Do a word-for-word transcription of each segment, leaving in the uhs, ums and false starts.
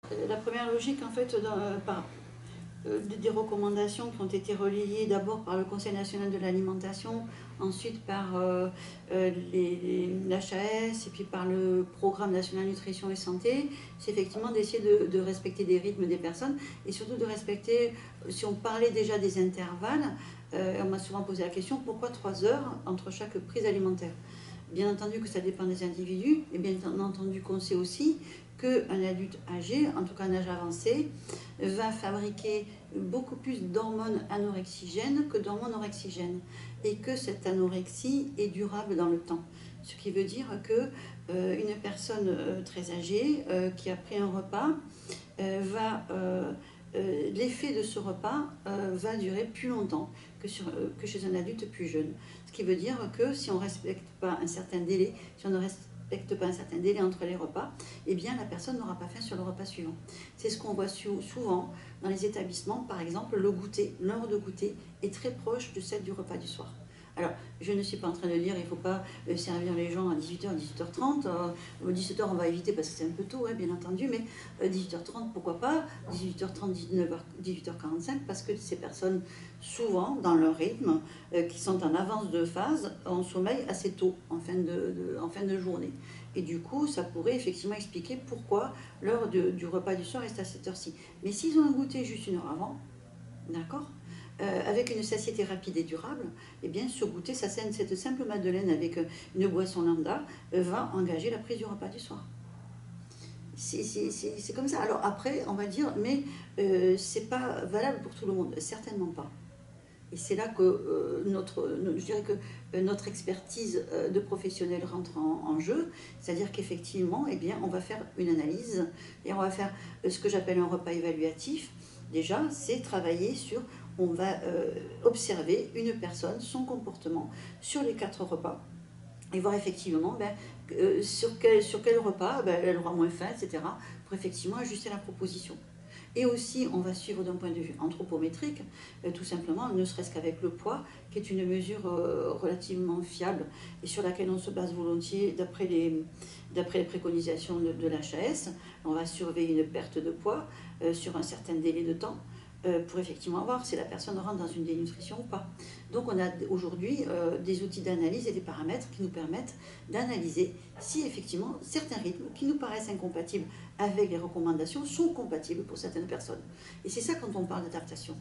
La première logique, en fait, dans, euh, par, euh, des recommandations qui ont été relayées d'abord par le Conseil national de l'alimentation, ensuite par euh, euh, l'H A S et puis par le Programme national nutrition et santé, c'est effectivement d'essayer de, de respecter des rythmes des personnes et surtout de respecter, si on parlait déjà des intervalles, euh, on m'a souvent posé la question, pourquoi trois heures entre chaque prise alimentaire? Bien entendu que ça dépend des individus, et bien entendu qu'on sait aussi qu'un adulte âgé, en tout cas un âge avancé, va fabriquer beaucoup plus d'hormones anorexigènes que d'hormones orexigènes, et que cette anorexie est durable dans le temps. Ce qui veut dire que euh, une personne euh, très âgée euh, qui a pris un repas euh, va euh, euh, l'effet de ce repas euh, va durer plus longtemps que, sur, euh, que chez un adulte plus jeune. Ce qui veut dire que si on ne respecte pas un certain délai, si on ne respecte pas un certain délai entre les repas, eh bien la personne n'aura pas faim sur le repas suivant. C'est ce qu'on voit souvent dans les établissements. Par exemple, le goûter, l'heure de goûter est très proche de celle du repas du soir. Alors, je ne suis pas en train de dire qu'il ne faut pas servir les gens à dix-huit heures, dix-huit heures trente. Euh, dix-sept heures, on va éviter parce que c'est un peu tôt, hein, bien entendu, mais euh, dix-huit heures trente, pourquoi pas, dix-huit heures trente, dix-neuf heures, dix-huit heures quarante-cinq, parce que ces personnes, souvent, dans leur rythme, euh, qui sont en avance de phase, ont sommeil assez tôt, en fin de, de, en fin de journée. Et du coup, ça pourrait effectivement expliquer pourquoi l'heure du repas du soir est à cette heure-ci. Mais s'ils ont un goûter juste une heure avant, d'accord, euh, avec une satiété rapide et durable, eh bien, ce goûter, ça, cette simple madeleine avec une boisson lambda, euh, va engager la prise du repas du soir. C'est comme ça. Alors après, on va dire, mais euh, c'est pas valable pour tout le monde, certainement pas. Et c'est là que euh, notre, je dirais que euh, notre expertise euh, de professionnel rentre en, en jeu, c'est-à-dire qu'effectivement, eh bien, on va faire une analyse et on va faire euh, ce que j'appelle un repas évaluatif. Déjà, c'est travailler sur, on va euh, observer une personne, son comportement sur les quatre repas et voir effectivement ben, euh, sur, quel, sur quel repas ben, elle aura moins faim, et cetera, pour effectivement ajuster la proposition. Et aussi, on va suivre d'un point de vue anthropométrique, euh, tout simplement, ne serait-ce qu'avec le poids, qui est une mesure euh, relativement fiable et sur laquelle on se base volontiers d'après les, d'après les préconisations de, de l'H A S. On va surveiller une perte de poids euh, sur un certain délai de temps euh, pour effectivement voir si la personne rentre dans une dénutrition ou pas. Donc on a aujourd'hui euh, des outils d'analyse et des paramètres qui nous permettent d'analyser si effectivement certains rythmes qui nous paraissent incompatibles avec les recommandations sont compatibles pour certaines personnes. Et c'est ça quand on parle d'adaptation.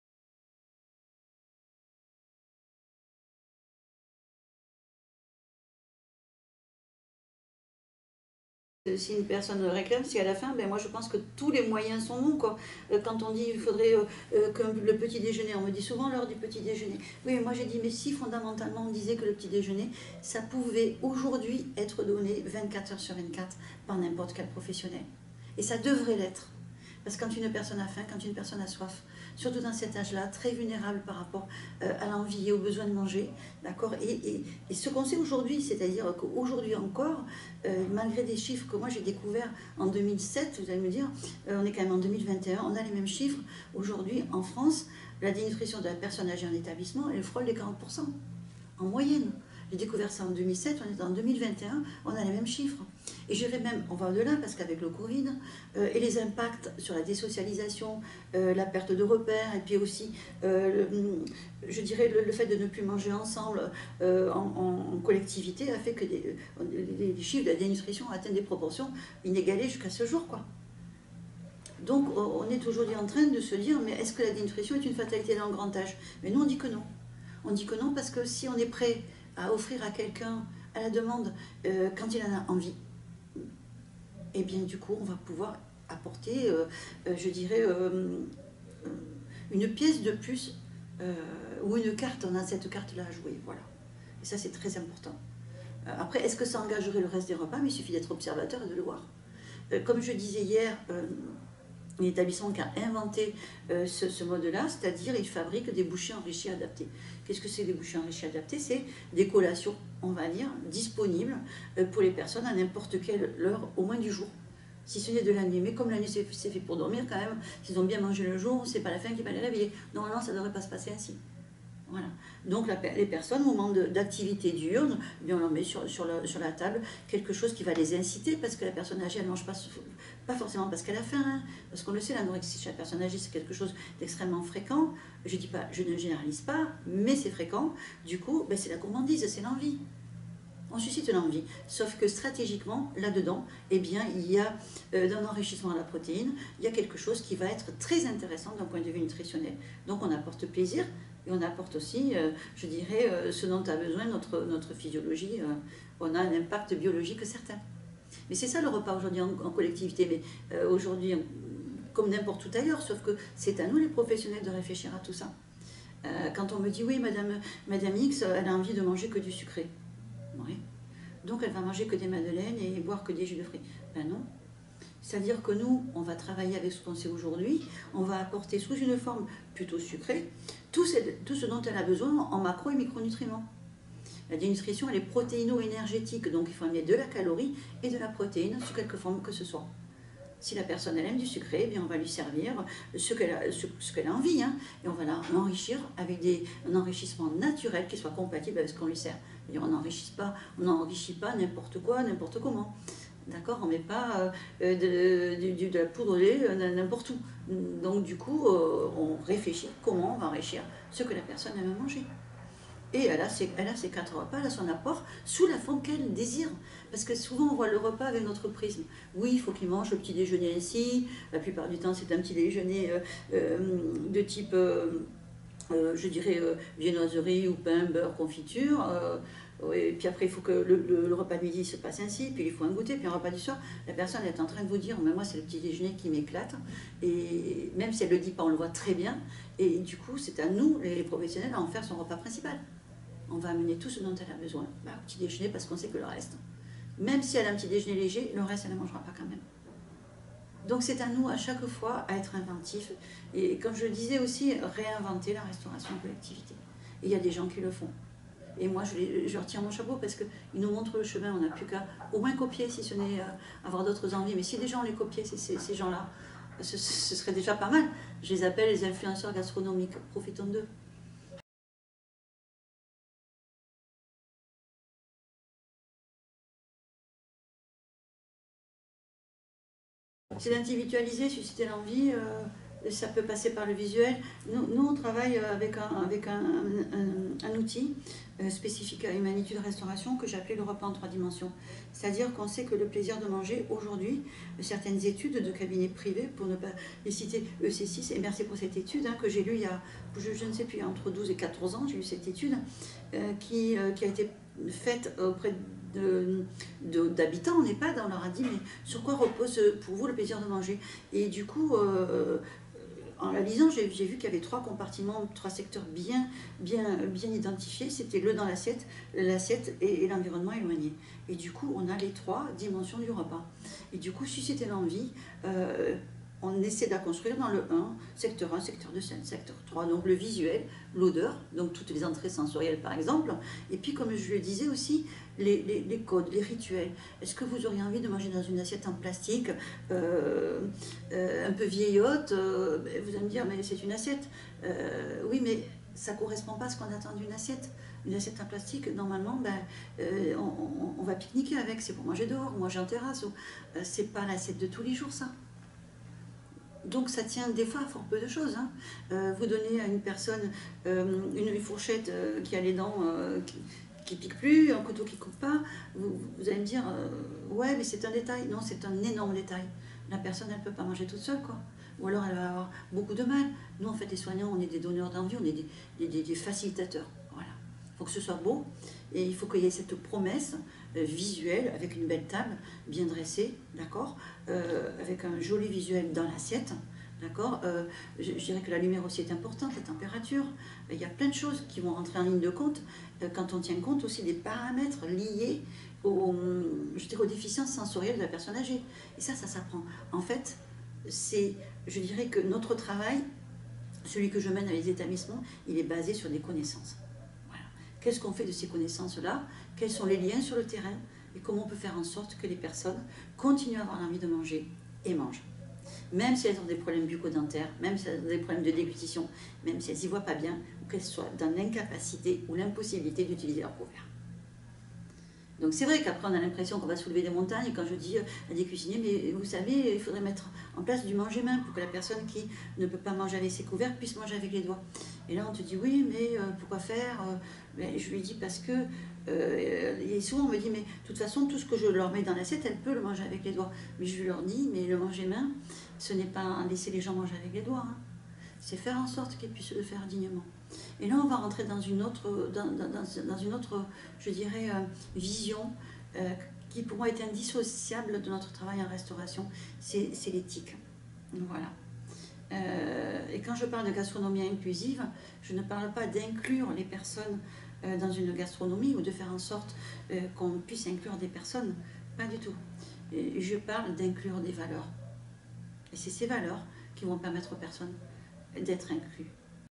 Si une personne réclame, si à la fin, ben moi je pense que tous les moyens sont bons, quoi. Quand on dit qu'il faudrait euh, que le petit déjeuner, on me dit souvent l'heure du petit déjeuner. Oui, mais moi j'ai dit, mais si fondamentalement on disait que le petit déjeuner, ça pouvait aujourd'hui être donné vingt-quatre heures sur vingt-quatre par n'importe quel professionnel. Et ça devrait l'être. Parce que quand une personne a faim, quand une personne a soif, surtout dans cet âge-là, très vulnérable par rapport euh, à l'envie et au besoin de manger, d'accord, et, et, et ce qu'on sait aujourd'hui, c'est-à-dire qu'aujourd'hui encore, euh, malgré des chiffres que moi j'ai découverts en deux mille sept, vous allez me dire, euh, on est quand même en deux mille vingt et un, on a les mêmes chiffres. Aujourd'hui, en France, la dénutrition de la personne âgée en établissement, elle frôle les quarante pour cent, en moyenne. J'ai découvert ça en deux mille sept, on est en deux mille vingt et un, on a les mêmes chiffres. Et je dirais même, on va au-delà, parce qu'avec le Covid, euh, et les impacts sur la désocialisation, euh, la perte de repères, et puis aussi, euh, le, je dirais, le, le fait de ne plus manger ensemble euh, en, en, collectivité, a fait que des, les, les chiffres de la dénutrition atteignent des proportions inégalées jusqu'à ce jour, quoi. Donc on est aujourd'hui en train de se dire, mais est-ce que la dénutrition est une fatalité dans le grand âge? Mais nous on dit que non. On dit que non parce que si on est prêt à offrir à quelqu'un, à la demande, euh, quand il en a envie, et bien du coup on va pouvoir apporter, euh, euh, je dirais, euh, une pièce de plus euh, ou une carte, on a cette carte-là à jouer, voilà. Et ça c'est très important. Euh, après, est-ce que ça engagerait le reste des repas? Mais il suffit d'être observateur et de le voir. Euh, comme je disais hier, euh, un établissement qui a inventé euh, ce, ce mode-là, c'est-à-dire il fabrique des bouchées enrichies adaptées. Qu'est-ce que c'est des bouchées enrichies adaptées? C'est des collations, on va dire, disponibles euh, pour les personnes à n'importe quelle heure, au moins du jour. Si ce n'est de la nuit, mais comme la nuit c'est fait pour dormir quand même, s'ils ont bien mangé le jour, c'est pas la faim qui va les réveiller. Normalement, ça ne devrait pas se passer ainsi. Voilà. Donc la, les personnes, au moment d'activité diurne, eh on leur met sur, sur, le, sur la table quelque chose qui va les inciter, parce que la personne âgée, elle ne mange pas, pas forcément parce qu'elle a faim, hein, parce qu'on le sait, l'anorexie chez la personne âgée, c'est quelque chose d'extrêmement fréquent. Je dis pas, je ne généralise pas, mais c'est fréquent. Du coup, ben, c'est la gourmandise, c'est l'envie. On suscite l'envie, sauf que stratégiquement, là-dedans, eh bien, il y a euh, un enrichissement à la protéine, il y a quelque chose qui va être très intéressant d'un point de vue nutritionnel. Donc on apporte plaisir, et on apporte aussi, euh, je dirais, euh, ce dont a besoin notre, notre physiologie. Euh, on a un impact biologique certain. Mais c'est ça le repas aujourd'hui en, en collectivité, mais euh, aujourd'hui, comme n'importe où ailleurs, sauf que c'est à nous les professionnels de réfléchir à tout ça. Euh, quand on me dit, oui, madame, madame X, elle a envie de manger que du sucré. Oui. Donc elle va manger que des madeleines et boire que des jus de fruits. Ben non. C'est-à-dire que nous, on va travailler avec ce qu'on sait aujourd'hui, on va apporter sous une forme plutôt sucrée tout ce, tout ce dont elle a besoin en macro et micronutriments. La dénutrition, elle est protéino-énergétique, donc il faut amener de la calorie et de la protéine sous quelque forme que ce soit. Si la personne elle aime du sucré, eh bien on va lui servir ce qu'elle a, ce, ce qu'elle a envie, hein, et on va l'enrichir avec des, un enrichissement naturel qui soit compatible avec ce qu'on lui sert. On n'enrichit pas, on n'enrichit pas n'importe quoi, n'importe comment. D'accord, on ne met pas euh, de, de, de la poudre de lait n'importe où. Donc du coup, euh, on réfléchit comment on va enrichir ce que la personne aime manger. Et elle a, ses, elle a ses quatre repas, elle a son apport sous la forme qu'elle désire. Parce que souvent on voit le repas avec notre prisme. Oui, il faut qu'il mange le petit déjeuner ainsi. La plupart du temps, c'est un petit déjeuner euh, euh, de type, euh, euh, je dirais, euh, viennoiserie ou pain, beurre, confiture. Euh, et puis après, il faut que le, le, le repas de midi se passe ainsi. Puis il faut un goûter. Puis un repas du soir, la personne est en train de vous dire, mais moi, c'est le petit déjeuner qui m'éclate. Et même si elle ne le dit pas, on le voit très bien. Et du coup, c'est à nous, les professionnels, à en faire son repas principal. On va amener tout ce dont elle a besoin, bah, au petit déjeuner, parce qu'on sait que le reste, même si elle a un petit déjeuner léger, le reste, elle ne mangera pas quand même. Donc c'est à nous, à chaque fois, à être inventifs. Et comme je le disais aussi, réinventer la restauration en collectivité. Et il y a des gens qui le font. Et moi, je, les, je retire mon chapeau parce qu'ils nous montrent le chemin. On n'a plus qu'à au moins copier, si ce n'est euh, avoir d'autres envies. Mais si déjà on les copiait, ces, ces, ces gens-là, ce, ce serait déjà pas mal. Je les appelle les influenceurs gastronomiques. Profitons d'eux. C'est d'individualiser, susciter l'envie, euh, ça peut passer par le visuel. Nous, nous on travaille avec un, avec un, un, un outil euh, spécifique à Humanitude Restauration que j'ai appelé le repas en trois dimensions. C'est-à-dire qu'on sait que le plaisir de manger, aujourd'hui, certaines études de cabinets privés, pour ne pas les citer, E C six, et merci pour cette étude hein, que j'ai lue il y a, je, je ne sais plus, entre douze et quatorze ans, j'ai lu cette étude euh, qui, euh, qui a été faite auprès de d'habitants en EHPAD, on leur a dit mais sur quoi repose pour vous le plaisir de manger. Et du coup, euh, en la lisant, j'ai vu qu'il y avait trois compartiments, trois secteurs bien, bien, bien identifiés. C'était le dans l'assiette, l'assiette et, et l'environnement éloigné. Et du coup, on a les trois dimensions du repas. Et du coup, susciter l'envie, euh, on essaie de la construire dans le un, secteur un, secteur deux, secteur trois. Donc le visuel, l'odeur, donc toutes les entrées sensorielles par exemple. Et puis comme je le disais aussi, les, les, les codes, les rituels. Est-ce que vous auriez envie de manger dans une assiette en plastique euh, euh, un peu vieillotte euh, Vous allez me dire, mais c'est une assiette. Euh, oui, mais ça ne correspond pas à ce qu'on attend d'une assiette. Une assiette en plastique, normalement, ben, euh, on, on, on va pique-niquer avec. C'est pour manger dehors, manger en terrasse. Euh, c'est pas l'assiette de tous les jours, ça. Donc ça tient des fois à fort peu de choses. Hein. Euh, vous donnez à une personne euh, une, une fourchette euh, qui a les dents euh, qui, qui piquent plus, un couteau qui coupe pas, vous, vous allez me dire euh, ouais mais c'est un détail. Non, c'est un énorme détail. La personne elle peut pas manger toute seule quoi. Ou alors elle va avoir beaucoup de mal. Nous en fait les soignants on est des donneurs d'envie, on est des, des, des, des facilitateurs. Voilà. Il faut que ce soit beau et il faut qu'il y ait cette promesse euh, visuelle avec une belle table bien dressée, d'accord, euh, avec un joli visuel dans l'assiette, d'accord. Euh, je, je dirais que la lumière aussi est importante, la température. Il y a plein de choses qui vont rentrer en ligne de compte euh, quand on tient compte aussi des paramètres liés aux, je dirais, aux déficiences sensorielles de la personne âgée. Et ça, ça s'apprend. En fait, c'est, je dirais que notre travail, celui que je mène avec les établissements, il est basé sur des connaissances. Qu'est-ce qu'on fait de ces connaissances-là? Quels sont les liens sur le terrain? Et comment on peut faire en sorte que les personnes continuent à avoir envie de manger et mangent? Même si elles ont des problèmes bucco-dentaires, même si elles ont des problèmes de déglutition, même si elles n'y voient pas bien, ou qu'elles soient dans l'incapacité ou l'impossibilité d'utiliser leur couvert. Donc c'est vrai qu'après on a l'impression qu'on va soulever des montagnes, quand je dis à des cuisiniers, mais vous savez, il faudrait mettre en place du manger-main pour que la personne qui ne peut pas manger avec ses couverts puisse manger avec les doigts. Et là on te dit oui, mais euh, pourquoi faire euh, mais je lui dis parce que, euh, et souvent on me dit, mais de toute façon tout ce que je leur mets dans l'assiette, elles peuvent le manger avec les doigts. Mais je leur dis, mais le manger-main, ce n'est pas laisser les gens manger avec les doigts, hein. C'est faire en sorte qu'ils puissent le faire dignement. Et là, on va rentrer dans une autre, dans, dans, dans une autre je dirais, euh, vision euh, qui pour moi est indissociable de notre travail en restauration, c'est l'éthique. Voilà. Euh, et quand je parle de gastronomie inclusive, je ne parle pas d'inclure les personnes euh, dans une gastronomie ou de faire en sorte euh, qu'on puisse inclure des personnes, pas du tout. Et je parle d'inclure des valeurs. Et c'est ces valeurs qui vont permettre aux personnes d'être incluses.